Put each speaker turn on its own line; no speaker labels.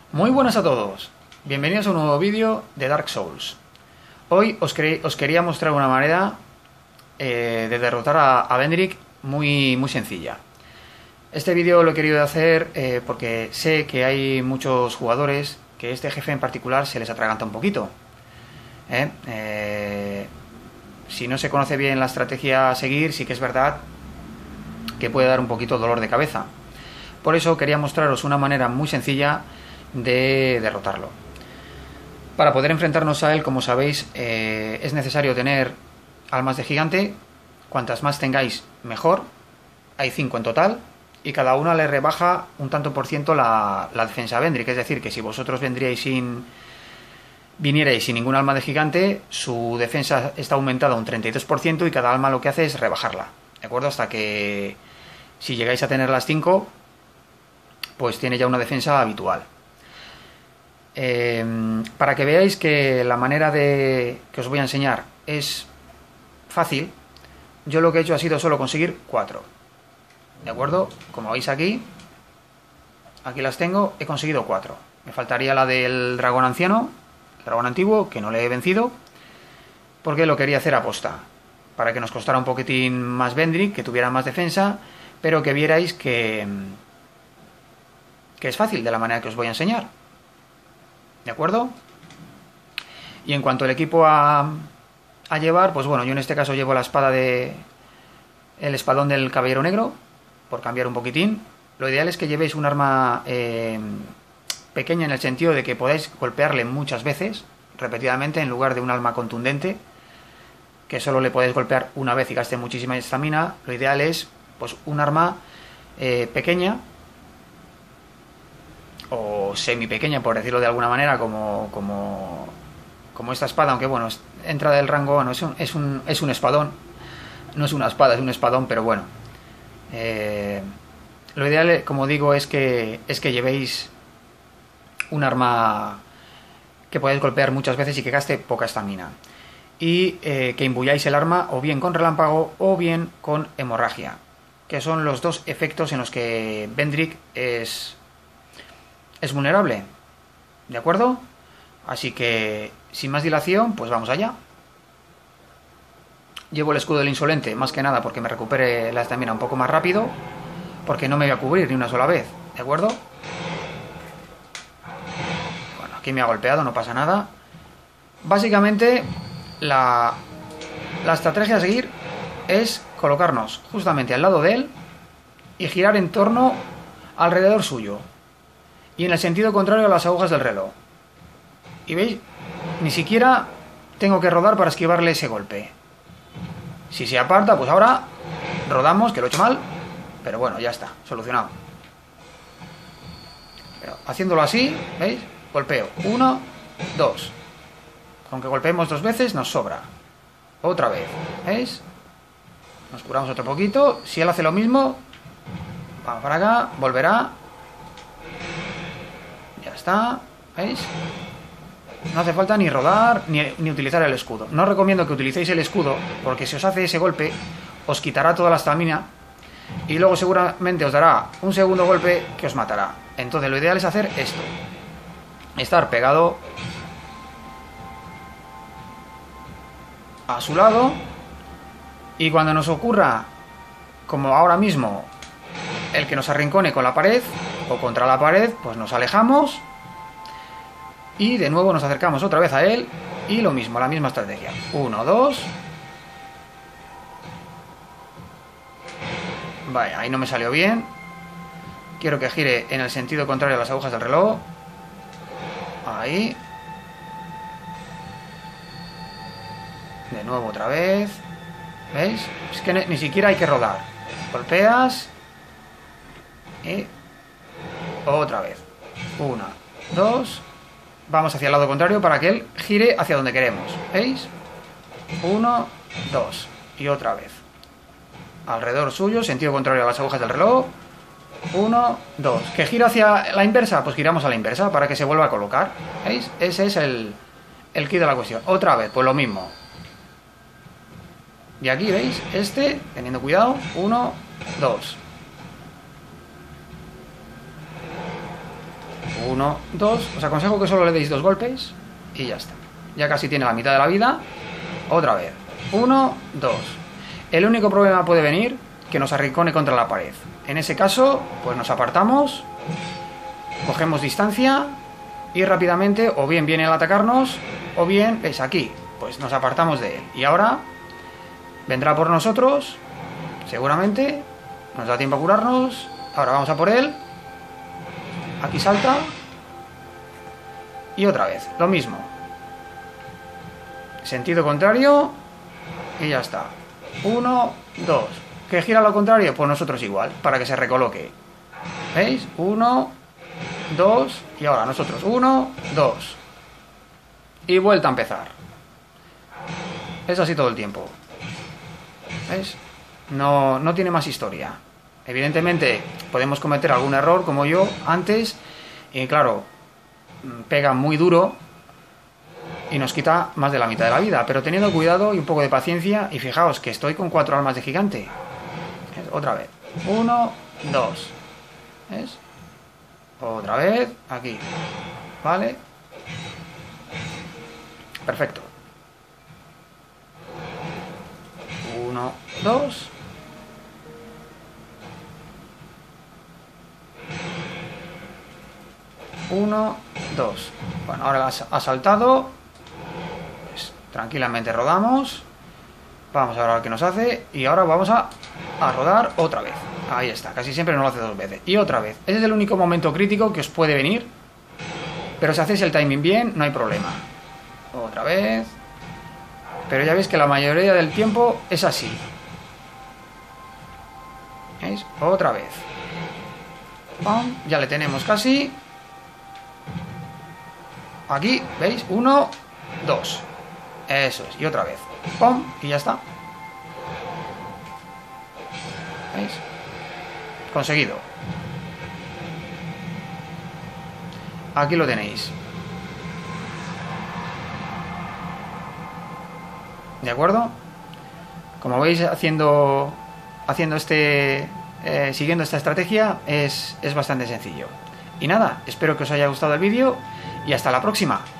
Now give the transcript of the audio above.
Muy buenas a todos, bienvenidos a un nuevo vídeo de Dark Souls. Hoy os quería mostrar una manera de derrotar a Vendrick muy sencilla. Este vídeo lo he querido hacer porque sé que hay muchos jugadores que este jefe en particular se les atraganta un poquito. Si no se conoce bien la estrategia a seguir, sí que es verdad que puede dar un poquito dolor de cabeza. Por eso quería mostraros una manera muy sencilla de derrotarlo. Para poder enfrentarnos a él, como sabéis, es necesario tener almas de gigante. Cuantas más tengáis, mejor. Hay 5 en total y cada una le rebaja un tanto por ciento la defensa a Vendrick. Es decir, que si vosotros vinierais sin ningún alma de gigante, su defensa está aumentada un 32% y cada alma lo que hace es rebajarla, ¿de acuerdo? Hasta que si llegáis a tener las 5, pues tiene ya una defensa habitual. Para que veáis que la manera que os voy a enseñar es fácil, yo lo que he hecho ha sido solo conseguir 4, ¿de acuerdo? Como veis aquí las tengo, he conseguido 4. Me faltaría la del dragón anciano, el dragón antiguo, que no le he vencido, porque lo quería hacer aposta, para que nos costara un poquitín más Vendrick, que tuviera más defensa, pero que vierais que es fácil de la manera que os voy a enseñar. ¿De acuerdo? Y en cuanto al equipo a llevar, pues bueno, yo en este caso llevo la espada el espadón del caballero negro, por cambiar un poquitín. Lo ideal es que llevéis un arma pequeña, en el sentido de que podáis golpearle muchas veces, repetidamente, en lugar de un arma contundente, que solo le podéis golpear una vez y gaste muchísima estamina. Lo ideal es pues un arma pequeña, o semi pequeña, por decirlo de alguna manera, como esta espada, aunque bueno, entra del rango, bueno, es un espadón, no es una espada, es un espadón, pero bueno, lo ideal, como digo, es que llevéis un arma que podáis golpear muchas veces y que gaste poca estamina, y que imbuyáis el arma o bien con relámpago o bien con hemorragia, que son los dos efectos en los que Vendrick es vulnerable, ¿de acuerdo? Así que, sin más dilación, pues vamos allá. Llevo el escudo del insolente, más que nada porque me recupere la estamina un poco más rápido, porque no me voy a cubrir ni una sola vez, ¿de acuerdo? Bueno, aquí me ha golpeado, no pasa nada. Básicamente, la estrategia a seguir es colocarnos justamente al lado de él y girar en torno alrededor suyo, y en el sentido contrario a las agujas del reloj. Y veis, ni siquiera tengo que rodar para esquivarle ese golpe. Si se aparta, pues ahora rodamos, que lo he hecho mal, pero bueno, ya está, solucionado. Pero haciéndolo así, ¿veis? Golpeo, 1, 2. Con que golpeemos 2 veces nos sobra. Otra vez, ¿veis? Nos curamos otro poquito. Si él hace lo mismo, vamos para acá, volverá. Ya está, ¿veis? No hace falta ni rodar ni utilizar el escudo. No os recomiendo que utilicéis el escudo, porque si os hace ese golpe os quitará toda la estamina y luego seguramente os dará un segundo golpe que os matará. Entonces lo ideal es hacer esto: estar pegado a su lado, y cuando nos ocurra, como ahora mismo, el que nos arrincone con la pared o contra la pared, pues nos alejamos y de nuevo nos acercamos otra vez a él, y lo mismo, la misma estrategia. 1, 2. Vale, ahí no me salió bien. Quiero que gire en el sentido contrario a las agujas del reloj. Ahí. De nuevo otra vez. ¿Veis? Es que ni siquiera hay que rodar. Golpeas y otra vez. 1, 2. Vamos hacia el lado contrario para que él gire hacia donde queremos. ¿Veis? 1, 2. Y otra vez. Alrededor suyo, sentido contrario a las agujas del reloj. 1, 2. ¿Que gira hacia la inversa? Pues giramos a la inversa para que se vuelva a colocar. ¿Veis? Ese es el kit de la cuestión. Otra vez, pues lo mismo. Y aquí, ¿veis? Teniendo cuidado. 1, 2. 1, 2. Os aconsejo que solo le deis 2 golpes y ya está. Ya casi tiene la mitad de la vida. Otra vez. 1, 2. El único problema puede venir que nos arrincone contra la pared. En ese caso, pues nos apartamos, cogemos distancia y rápidamente o bien viene a atacarnos o bien, veis aquí, pues nos apartamos de él. Y ahora vendrá por nosotros, seguramente, nos da tiempo a curarnos. Ahora vamos a por él. Aquí salta. Y otra vez, lo mismo. Sentido contrario. Y ya está. 1, 2. ¿Que gira lo contrario? Pues nosotros igual, para que se recoloque. ¿Veis? 1, 2. Y ahora nosotros 1, 2. Y vuelta a empezar. Es así todo el tiempo. ¿Veis? No tiene más historia. Evidentemente podemos cometer algún error como yo antes. Y claro, pega muy duro y nos quita más de la mitad de la vida. Pero teniendo cuidado y un poco de paciencia. Y fijaos que estoy con 4 almas de gigante. Otra vez. 1, 2. ¿Ves? Otra vez. Aquí. ¿Vale? Perfecto. 1, 2. Uno, 2. Bueno, ahora ha saltado. Pues, tranquilamente rodamos. Vamos a ver qué nos hace. Y ahora vamos a rodar otra vez. Ahí está, casi siempre nos lo hace 2 veces. Y otra vez. Ese es el único momento crítico que os puede venir. Pero si hacéis el timing bien, no hay problema. Otra vez. Pero ya veis que la mayoría del tiempo es así. ¿Veis? Otra vez. ¡Pum! Ya le tenemos casi. Aquí, ¿veis? 1, 2. Eso es. Y otra vez. ¡Pum! Y ya está. ¿Veis? Conseguido. Aquí lo tenéis. ¿De acuerdo? Como veis, haciendo siguiendo esta estrategia es bastante sencillo. Y nada, espero que os haya gustado el vídeo y hasta la próxima.